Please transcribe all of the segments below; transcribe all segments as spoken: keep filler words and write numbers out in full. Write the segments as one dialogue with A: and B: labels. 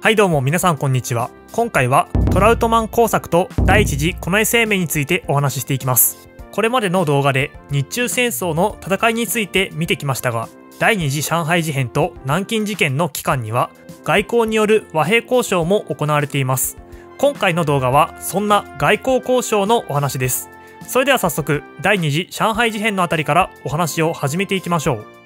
A: はいどうも皆さんこんにちは。今回はトラウトマン工作と第一次近衛生命についてお話ししていきます。これまでの動画で日中戦争の戦いについて見てきましたが、第二次上海事変と南京事件の期間には外交による和平交渉も行われています。今回の動画はそんな外交交渉のお話です。それでは早速第二次上海事変のあたりからお話を始めていきましょう。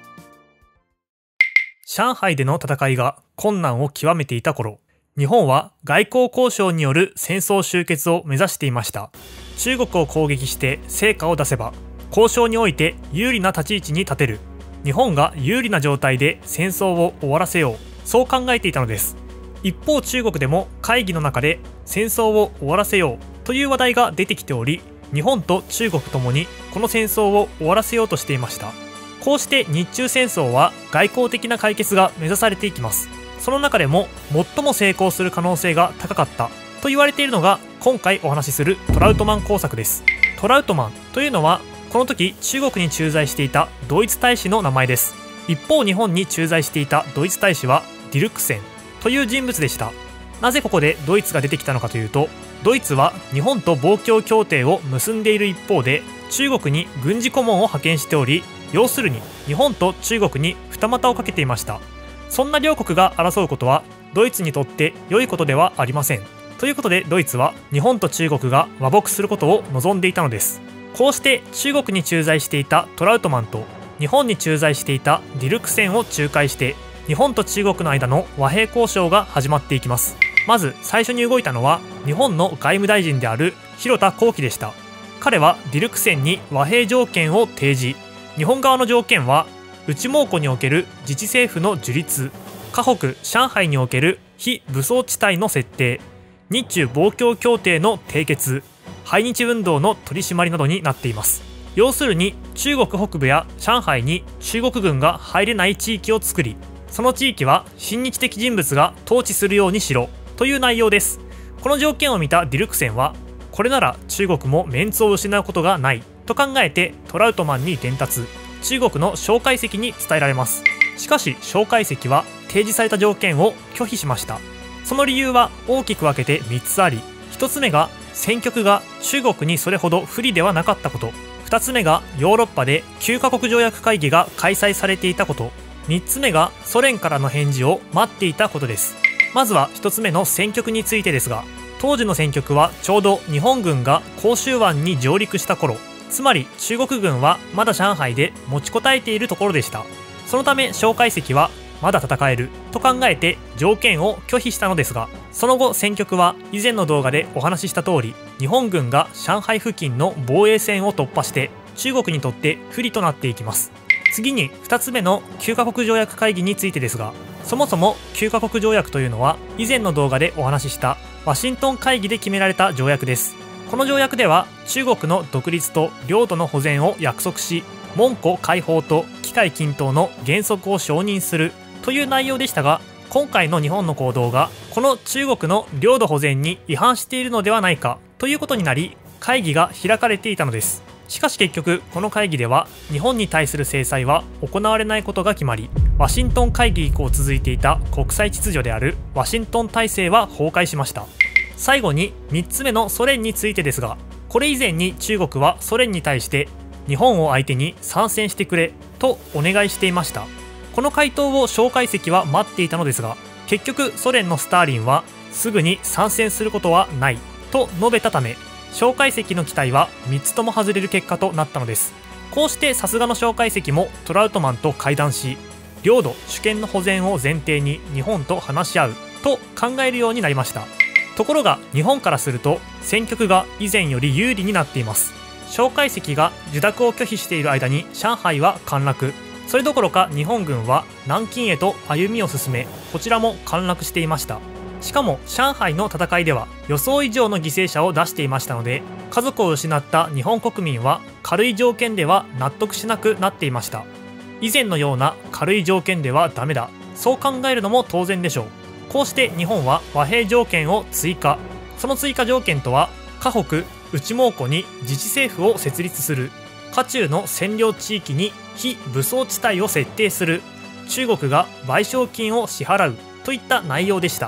A: 上海での戦いが困難を極めていた頃、日本は外交交渉による戦争終結を目指していました。中国を攻撃して成果を出せば、交渉において有利な立ち位置に立てる。日本が有利な状態で戦争を終わらせよう。そう考えていたのです。一方中国でも会議の中で戦争を終わらせようという話題が出てきており、日本と中国ともにこの戦争を終わらせようとしていました。こうして日中戦争は外交的な解決が目指されていきます。その中でも最も成功する可能性が高かったと言われているのが今回お話しするトラウトマン工作です。トラウトマンというのはこの時中国に駐在していたドイツ大使の名前です。一方日本に駐在していたドイツ大使はディルクセンという人物でした。なぜここでドイツが出てきたのかというと、ドイツは日本と防共協定を結んでいる一方で中国に軍事顧問を派遣しており、要するに日本と中国に二股をかけていました。そんな両国が争うことはドイツにとって良いことではありません。ということでドイツは日本と中国が和睦することを望んでいたのです。こうして中国に駐在していたトラウトマンと日本に駐在していたディルクセンを仲介して日本と中国の間の和平交渉が始まっていきます。まず最初に動いたのは日本の外務大臣である広田光輝でした。彼はディルクセンに和平条件を提示。日本側の条件は内蒙古における自治政府の樹立、華北上海における非武装地帯の設定、日中防共協定の締結、排日運動の取り締まりなどになっています。要するに中国北部や上海に中国軍が入れない地域を作り、その地域は親日的人物が統治するようにしろという内容です。この条件を見たディルクセンは、これなら中国もメンツを失うことがないと考えてトラウトマンに伝達。中国の蒋介石に伝えられます。しかし蒋介石は提示された条件を拒否しました。その理由は大きく分けてみっつあり、ひとつめが戦局が中国にそれほど不利ではなかったこと、ふたつめがヨーロッパできゅうカ国条約会議が開催されていたこと、みっつめがソ連からの返事を待っていたことです。まずはひとつめの戦局についてですが、当時の戦局はちょうど日本軍が広州湾に上陸した頃、つまり中国軍はまだ上海で持ちこたえているところでした。そのため蒋介石はまだ戦えると考えて条件を拒否したのですが、その後戦局は以前の動画でお話しした通り、日本軍が上海付近の防衛線を突破して中国にとって不利となっていきます。次にふたつめのきゅうカ国条約会議についてですが、そもそもきゅうカ国条約というのは以前の動画でお話ししたワシントン会議で決められた条約です。この条約では中国の独立と領土の保全を約束し、門戸開放と機会均等の原則を承認するという内容でしたが、今回の日本の行動がこの中国の領土保全に違反しているのではないかということになり、会議が開かれていたのです。しかし結局この会議では日本に対する制裁は行われないことが決まり、ワシントン会議以降続いていた国際秩序であるワシントン体制は崩壊しました。最後にみっつめのソ連についてですが、これ以前に中国はソ連に対して日本を相手に参戦してくれとお願いしていました。この回答を蒋介石は待っていたのですが、結局ソ連のスターリンはすぐに参戦することはないと述べたため、蒋介石の期待はみっつとも外れる結果となったのです。こうしてさすがの蒋介石もトラウトマンと会談し、領土主権の保全を前提に日本と話し合うと考えるようになりました。ところが日本からすると戦局が以前より有利になっています。蒋介石が受諾を拒否している間に上海は陥落。それどころか日本軍は南京へと歩みを進め、こちらも陥落していました。しかも上海の戦いでは予想以上の犠牲者を出していましたので、家族を失った日本国民は軽い条件では納得しなくなっていました。以前のような軽い条件ではダメだ、そう考えるのも当然でしょう。こうして日本は和平条件を追加。その追加条件とは、華北内蒙古に自治政府を設立する、華中の占領地域に非武装地帯を設定する、中国が賠償金を支払うといった内容でした。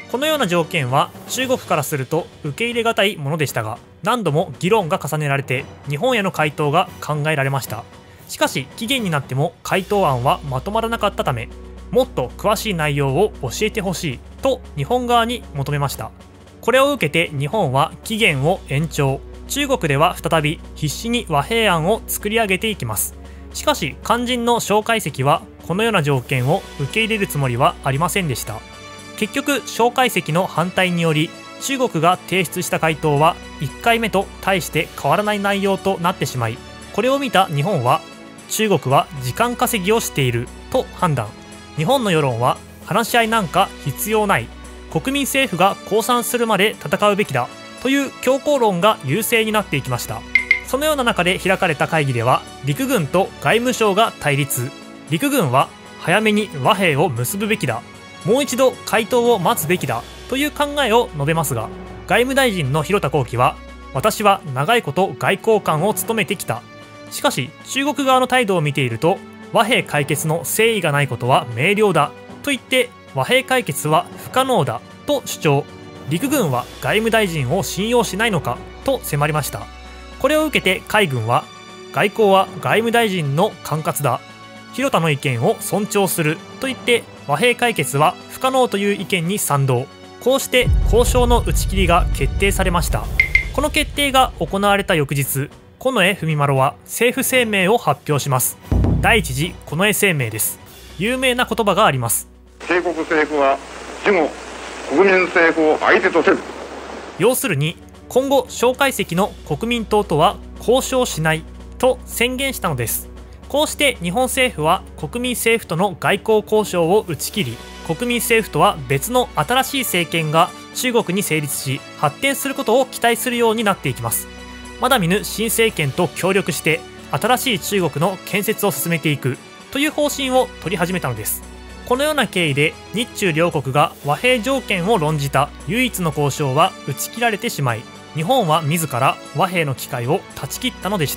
A: このような条件は中国からすると受け入れがたいものでしたが、何度も議論が重ねられて日本への回答が考えられました。しかし期限になっても回答案はまとまらなかったため、もっと詳しい内容を教えてほしいと日本側に求めました。これを受けて日本は期限を延長、中国では再び必死に和平案を作り上げていきます。しかし肝心の蒋介石はこのような条件を受け入れるつもりはありませんでした。結局蒋介石の反対により中国が提出した回答はいっかいめと大して変わらない内容となってしまい、これを見た日本は中国は時間稼ぎをしていると判断。日本の世論は話し合いなんか必要ない、国民政府が降参するまで戦うべきだという強硬論が優勢になっていきました。そのような中で開かれた会議では陸軍と外務省が対立。陸軍は早めに和平を結ぶべきだ、もう一度回答を待つべきだという考えを述べますが、外務大臣の広田光輝は、私は長いこと外交官を務めてきた。しかし中国側の態度を見ていると和平解決の誠意がないことは明瞭だと言って和平解決は不可能だと主張。陸軍は外務大臣を信用しないのかと迫りました。これを受けて海軍は、外交は外務大臣の管轄だ、広田の意見を尊重すると言って和平解決は不可能という意見に賛同。こうして交渉の打ち切りが決定されました。この決定が行われた翌日、近衛文麿は政府声明を発表します。第一次近衛声明です。有名な言葉があります。
B: 帝国政府は事後国民政府を相手とせる。
A: 要するに今後蒋介石の国民党とは交渉しないと宣言したのです。こうして日本政府は国民政府との外交交渉を打ち切り、国民政府とは別の新しい政権が中国に成立し発展することを期待するようになっていきます。まだ見ぬ新政権と協力して新しい中国の建設を進めていくという方針を取り始めたのです。このような経緯で日中両国が和平条件を論じた唯一の交渉は打ち切られてしまい、日本は自ら和平の機会を断ち切ったのでした。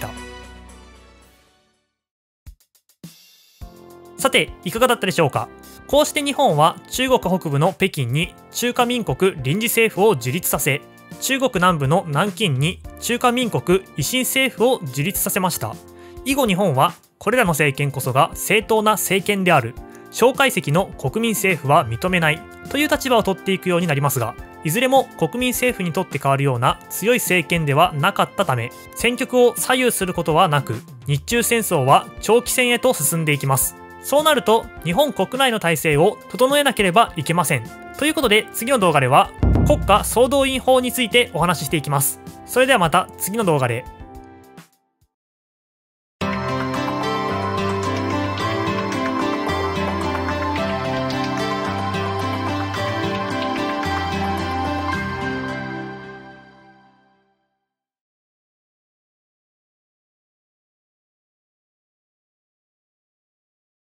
A: さていかがだったでしょうか。こうして日本は中国北部の北京に中華民国臨時政府を樹立させ、中国南部の南京に中華民国維新政府を樹立させました。以後日本はこれらの政権こそが正当な政権である、蒋介石の国民政府は認めないという立場を取っていくようになりますが、いずれも国民政府にとって変わるような強い政権ではなかったため、戦局を左右することはなく、日中戦争は長期戦へと進んでいきます。そうなると日本国内の体制を整えなければいけません。ということで次の動画では国家総動員法についてお話ししていきます。それではまた次の動画で。